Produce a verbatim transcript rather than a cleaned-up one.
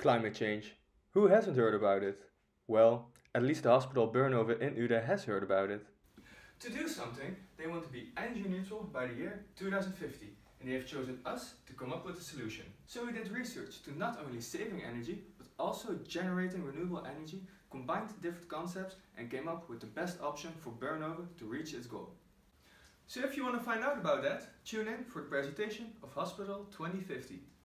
Climate change. Who hasn't heard about it? Well, at least the hospital Bernhoven in Uden has heard about it. To do something, they want to be energy neutral by the year two thousand fifty, and they have chosen us to come up with a solution. So we did research to not only saving energy, but also generating renewable energy, combined different concepts and came up with the best option for Bernhoven to reach its goal. So if you want to find out about that, tune in for the presentation of Hospital twenty fifty.